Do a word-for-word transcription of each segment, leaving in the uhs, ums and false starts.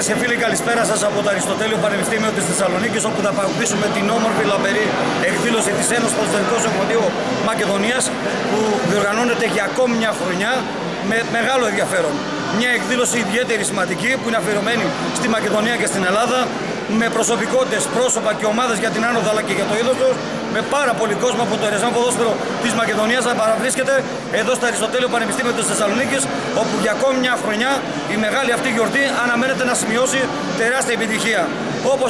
Και φίλοι, καλησπέρα σας από το Αριστοτέλειο Πανεπιστήμιο της Θεσσαλονίκης, όπου θα παρακολουθήσουμε την όμορφη λαμπερή εκδήλωση της Ένωσης Ποδοσφαιρικού Σωματείου Μακεδονίας, που διοργανώνεται για ακόμη μια χρονιά με μεγάλο ενδιαφέρον. Μια εκδήλωση ιδιαίτερη σημαντική που είναι αφιερωμένη στη Μακεδονία και στην Ελλάδα, με προσωπικότητες, πρόσωπα και ομάδες για την άνοδο αλλά και για το είδος τους, με πάρα πολύ κόσμο από το ερεσμένο ποδόσφαιρο της Μακεδονίας να παραβρίσκεται εδώ στο Αριστοτέλειο Πανεπιστήμιο της Θεσσαλονίκης, όπου για ακόμη μια χρονιά η μεγάλη αυτή γιορτή αναμένεται να σημειώσει τεράστια επιτυχία. Όπως...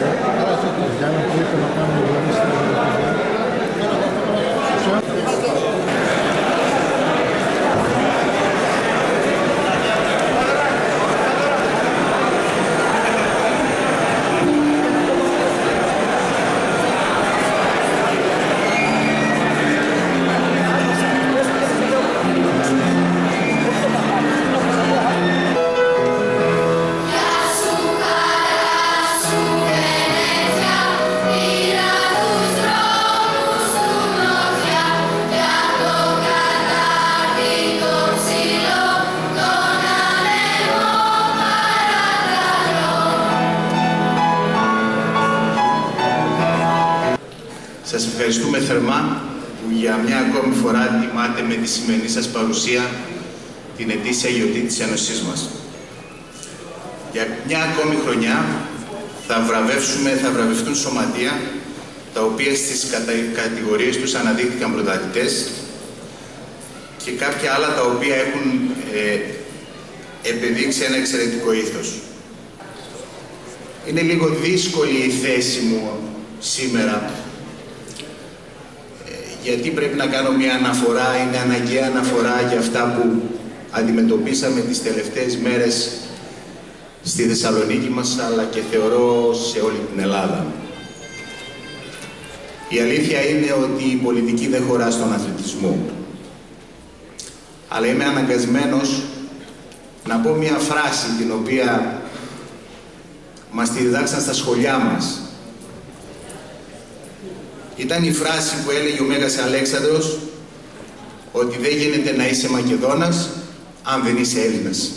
Σας ευχαριστούμε θερμά που για μια ακόμη φορά τιμάτε με τη σημερινή σας παρουσία την ετήσια γιορτή της Ένωσής μας. Για μια ακόμη χρονιά θα βραβεύσουμε, θα βραβευτούν σωματεία τα οποία στις κατα... κατηγορίες τους αναδείχθηκαν πρωταθλητές και κάποια άλλα τα οποία έχουν ε, επιδείξει ένα εξαιρετικό ήθος. Είναι λίγο δύσκολη η θέση μου σήμερα, γιατί πρέπει να κάνω μια αναφορά, είναι αναγκαία αναφορά για αυτά που αντιμετωπίσαμε τις τελευταίες μέρες στη Θεσσαλονίκη μας, αλλά και θεωρώ σε όλη την Ελλάδα. Η αλήθεια είναι ότι η πολιτική δεν χωρά στον αθλητισμό. Αλλά είμαι αναγκασμένος να πω μια φράση την οποία μας τη διδάξαν στα σχολιά μας. Ήταν η φράση που έλεγε ο Μέγας Αλέξανδρος ότι δεν γίνεται να είσαι Μακεδόνας αν δεν είσαι Έλληνας.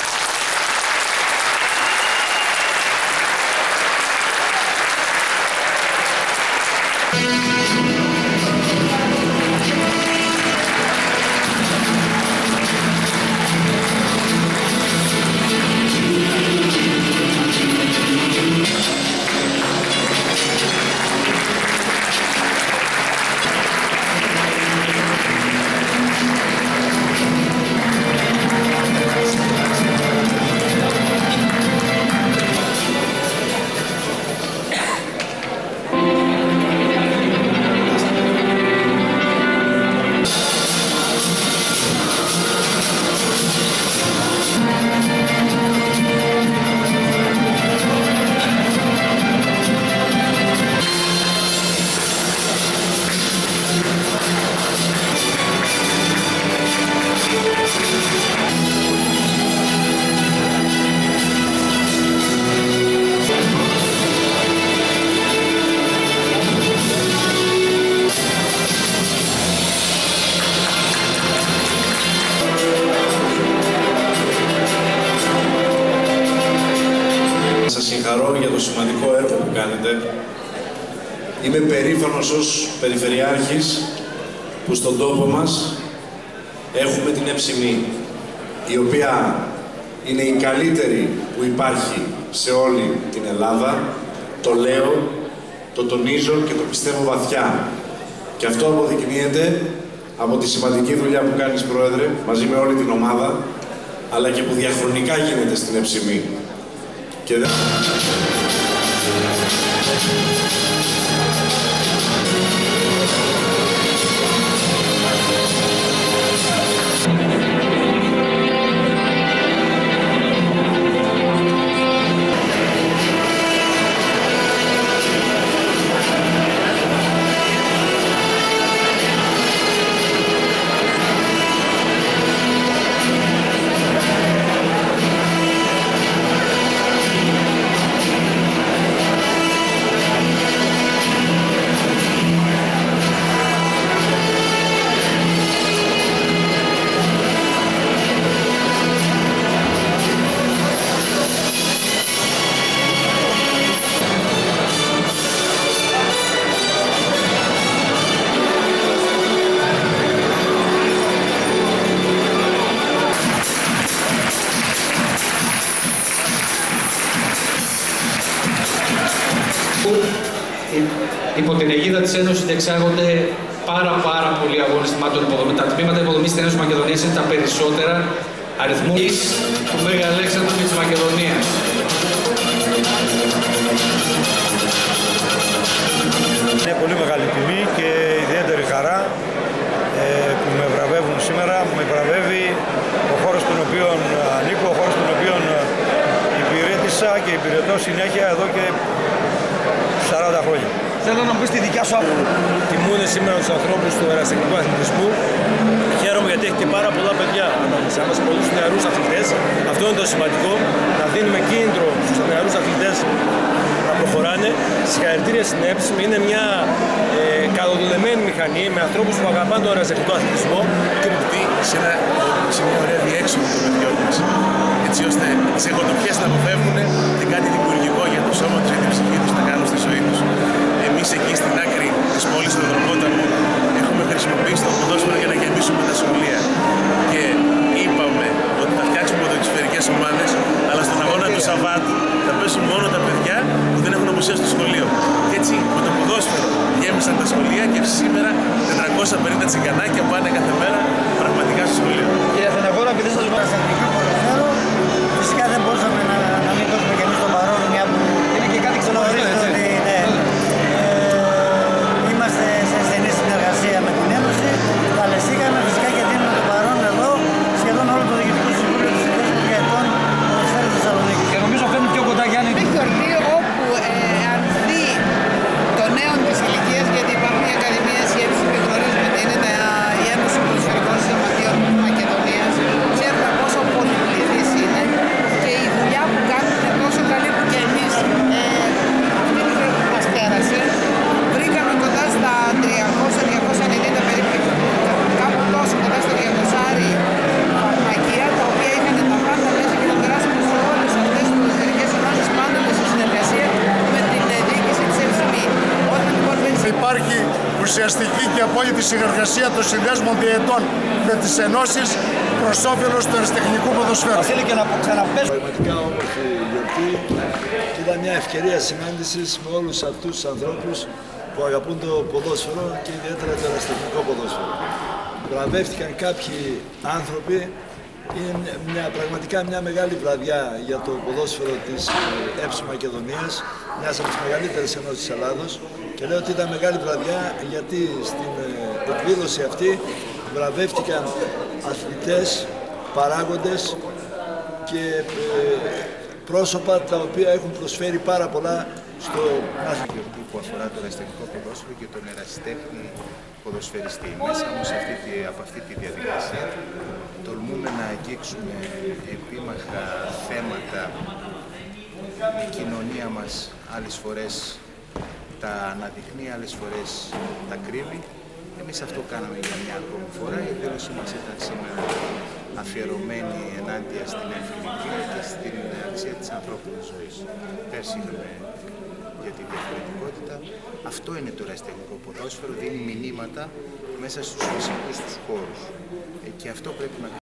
Σας συγχαρώ για το σημαντικό έργο που κάνετε. Είμαι περήφανος ως Περιφερειάρχης που στον τόπο μας έχουμε την Εψημή, η οποία είναι η καλύτερη που υπάρχει σε όλη την Ελλάδα. Το λέω, το τονίζω και το πιστεύω βαθιά. Και αυτό αποδεικνύεται από τη σημαντική δουλειά που κάνεις, Πρόεδρε, μαζί με όλη την ομάδα, αλλά και που διαχρονικά γίνεται στην Εψημή. Και δεν... Υπό την αιγίδα της Ένωσης διεξάγονται πάρα πάρα πολλοί αγώνες θυμάτων υποδομής. Τα τμήματα υποδομής της Ένωσης Μακεδονίας είναι τα περισσότερα αριθμούς του Μέγα Αλέξανδρου και της Μακεδονίας. Είναι πολύ μεγάλη τιμή και ιδιαίτερη χαρά ε, που με βραβεύουν σήμερα. Με βραβεύει ο χώρος στον οποίο ανήκω, ο χώρος στον οποίο υπηρέτησα και υπηρετώ συνέχεια εδώ και σαράντα χρόνια. Θέλω να μου πεις τη δικιά σου άποψη. Τιμούνε σήμερα τους ανθρώπους του ερασιτεχνικού αθλητισμού. Χαίρομαι γιατί έχετε πάρα πολλά παιδιά ανάμεσά μας, πολλούς νεαρούς αθλητές. Αυτό είναι το σημαντικό, να δίνουμε κίνητρο στους νεαρούς αθλητές να προχωράνε. Συγχαρητήρια στην ΕΠΣΜ, είναι μια ε, καλοδουλεμένη μηχανή με ανθρώπους που αγαπάνε τον ερασιτεχνικό αθλητισμό. Και επειδή σε ένα σημείο ωραία διέξοδο των παιδιών μας, έτσι ώστε τις εγωτοπιές να αποφεύγουν και κάτι δημιουργικό για το σώμα τους, για την ψυχή τους να κάνουν στη ζωή τους. Εμείς εκεί στην άκρη της πόλης του Ανδρομόταμου έχουμε χρησιμοποιήσει το ποδόσφαιρο για να γεμίσουμε τα σχολεία. Και είπαμε ότι θα φτιάξουμε ποδοσφαιρικές ομάδες, αλλά στον αγώνα του Σαββάτου θα πέσουν μόνο τα παιδιά που δεν έχουν απουσία στο σχολείο. Και έτσι με το ποδόσφαιρο γέμισαν τα σχολεία και σήμερα τετρακόσια πενήντα τσιγκανάκια πάνε κάθε μέρα πραγματικά στο σχολείο. Κύριε Αθηναγόρα, επειδή σας λέω ποδοσφαίρο, φυσικά δεν μπορούσαμε να, να μην δώσουμε και εμείς τον παρόν, μια που είναι και κάτι ξενοδοχείο, έτσι. Ναι. Ε, είμαστε σε στενή συνεργασία με την Ένωση, καλεσήκαμε φυσικά και δίνουμε τον παρόν εδώ σχεδόν όλο το Διοικητικό Συμβούλιο της Συνδέσμου για ετών ποδοσφαίρου της Θεσσαλονίκης. Και νομίζω φέρνει πιο κοντά Γιάννη. Είναι γιορτή όπου ε, ανθεί των νέων της ηλικίας, γιατί υπάρχουν οι ακαδημίες, η Ένωση που γνωρίζουμε ότι είναι τα, η Ένωση Ποδοσφαιρικών Σωματείων Μακεδονίας. Ξέρουμε πόσο πολυπληθής είναι και η δουλειά που κάνουν είναι τόσο καλή που και εμείς ε, αυτή τη χρονιά που μας πέρασε βρήκαμε κοντά στα τριακόσια με τριακόσια ενενήντα περίπου, κάπου τόσο κοντά στα τριακόσια φαρμακεία, τα οποία είχαν τα πάντα μέσα και τα περάσαμε σε όλες αυτές τις ποδοσφαιρικές ομάδες, πάντοτε σε συνεργασία με την διοίκηση της ΕΠΣΜ. Υπάρχει ουσιαστική και απόλυτη συνεργασία των συνδέσμων διαιτών με τις ενώσεις προς όφελος του ερασιτεχνικού ποδοσφαίρου. Θέλει και να ξαναπέσουμε. Πραγματικά όμορφη γιορτή και ήταν μια ευκαιρία συνάντησης με όλους αυτούς τους ανθρώπους που αγαπούν το ποδόσφαιρο και ιδιαίτερα το ερασιτεχνικό ποδόσφαιρο. Βραβεύτηκαν κάποιοι άνθρωποι. Είναι μια, πραγματικά μια μεγάλη βραδιά για το ποδόσφαιρο της ΕΠΣΜ Μακεδονίας, μιας από τις μεγαλύτερες ενώσεις της Ελλάδος, και λέω ότι ήταν μεγάλη βραδιά γιατί στην εκδήλωση αυτή βραβεύτηκαν αθλητές, παράγοντες και ε, πρόσωπα τα οποία έχουν προσφέρει πάρα πολλά στο μάθημα που αφορά το ερασιτεχνικό ποδόσφαιρο και τον ερασιτέχνη ποδοσφαιριστή. Μέσα όμως αυτή, από αυτή τη διαδικασία τολμούμε να αγγίξουμε επίμαχα θέματα. Η κοινωνία μας άλλες φορές τα αναδειχνεί, άλλες φορές τα κρύβει. Εμείς αυτό κάναμε για μια ακόμη φορά. Η εκδήλωσή μας ήταν σήμερα αφιερωμένη ενάντια στην εμφυλικία και στην αξία της ανθρώπινης ζωής. Πέρσι είχαμε για τη διαφορετικότητα. Αυτό είναι το ερασιτεχνικό ποδόσφαιρο, δίνει μηνύματα μέσα στους φυσικούς τους χώρους. Και αυτό πρέπει να